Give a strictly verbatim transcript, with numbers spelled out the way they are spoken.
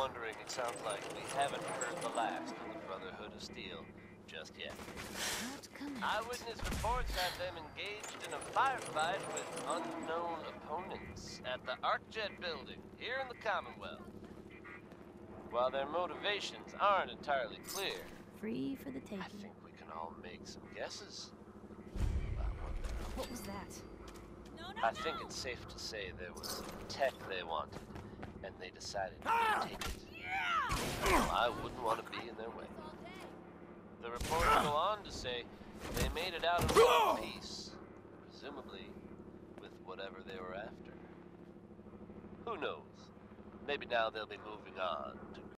wondering, it sounds like we haven't heard the last of the Brotherhood of Steel just yet. Eyewitness reports have them engaged in a firefight with unknown opponents at the ArcJet building here in the Commonwealth. While their motivations aren't entirely clear, Free for the taking. I think we can all make some guesses about what they're up to. What was that? No, no, I no. think it's safe to say there was some tech they wanted, and they decided to take it. Well, I wouldn't want to be in their way. The reports go on to say they made it out in one piece, presumably with whatever they were after. Who knows? Maybe now they'll be moving on to